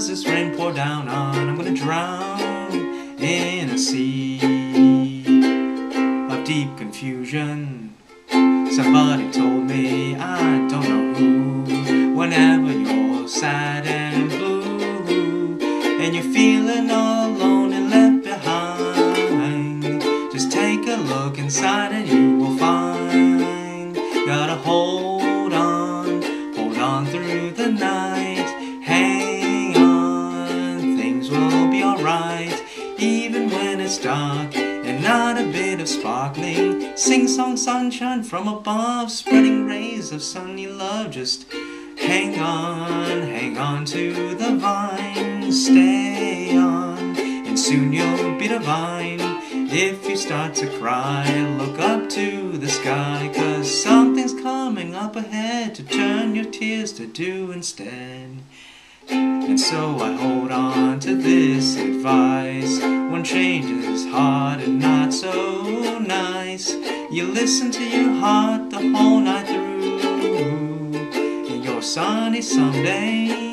this rain pour down on, I'm gonna drown in a sea of deep confusion. Somebody told me, I don't know who, whenever you're sad and blue, and you're feeling all alone and left behind, just take a look inside and you will find, gotta hold on through the night, hang on, things will be alright, even when it's dark and not a bit of sparkling, sing-song sunshine from above, spreading rays of sunny love, just hang on to the vine, stay on, and soon you'll be divine. If you start to cry, look up to the sky, 'cause something's coming up ahead to turn your tears to dew instead. And so I hold on to this advice, when change is hard and not so nice, you listen to your heart the whole night through, and your sunny someday